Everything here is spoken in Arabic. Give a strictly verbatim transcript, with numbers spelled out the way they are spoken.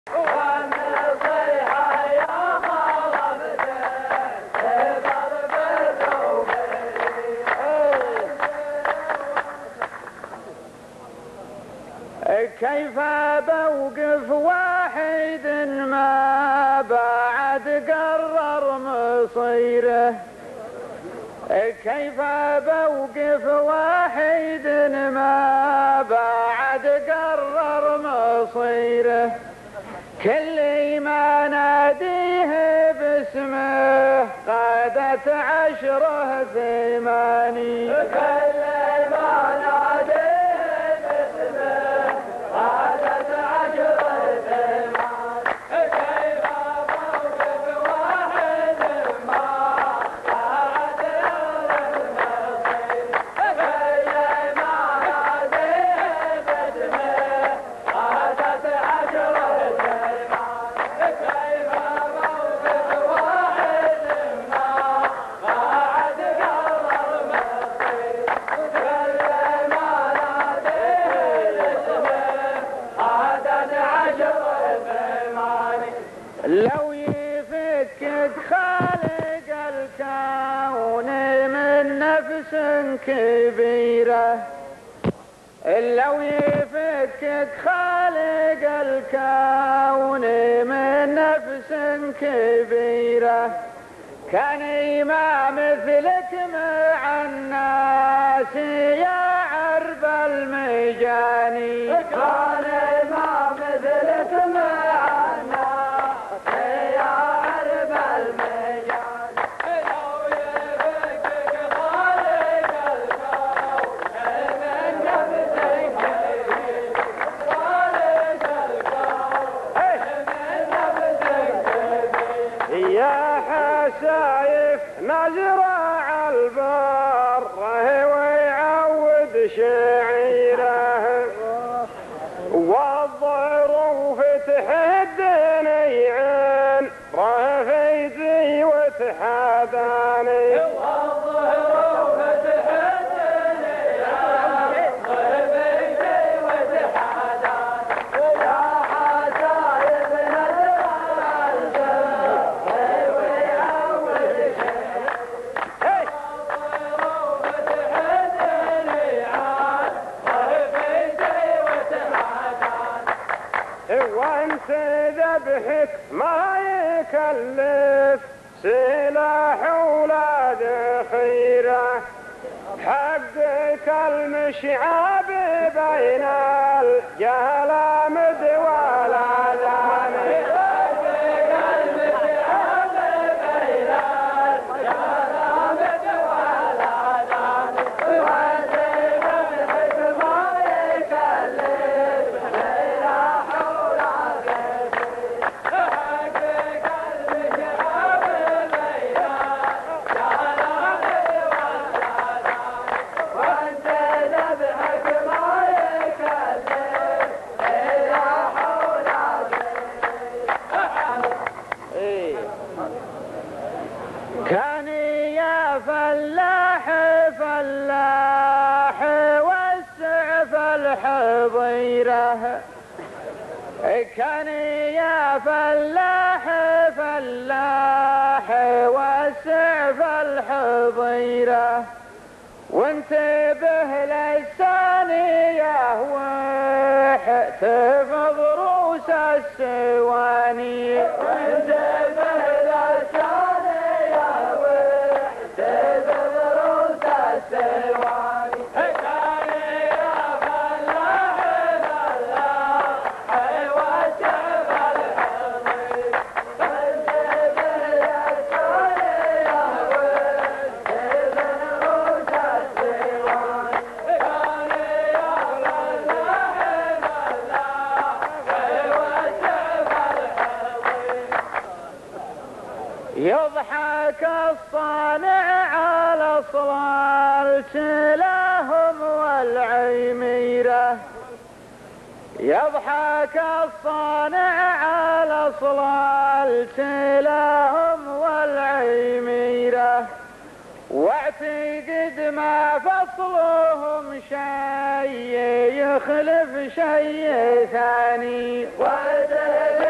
كيف بوقف واحد ما بعد قرر مصيره، كيف بوقف واحد ما بعد قرر مصيره، كل ما ناديه باسمه قادت عشره ثماني، كل ما ناديه لو يفكك خالق الكون من نفس كبيرة، لو يفكك خالق الكون من نفس كبيرة، كان ما مثلك مع الناس يا عرب المجاني، كان ما مثلك مع يا حسايف مزرع البر ويعود شعيره، والظروف تحدني عن رفيتي وتحداني، والظروف تحدني عن رفيتي وتحداني، يا حسايف مزرع البر وانت ذبحك ما يكلف سلاح ولا ذخيره، حقك المشعب بين الجلامد والاذان، حقك المشعب بين الجلامد والاذان، وانت ذبحك ما يكلف سلاح كان يا فلاح فلاح وسع فالحضيره، كان يا فلاح فلاح وسع فالحضيره، وانتبه للثانيه واحتفظ روس السواني، وانتبه للثانيه واحتفظ روس السواني، كان يا فلاح فلاح وسع فالحضيره، وانتبه للثانيه واحتفظ روس السواني، كان يا فلاح يضحك الصانع على صلالة لهم والعميرة، يضحك الصانع على صلالة لهم والعميرة، واعتقد ما فصلهم شيء يخلف شيء ثاني،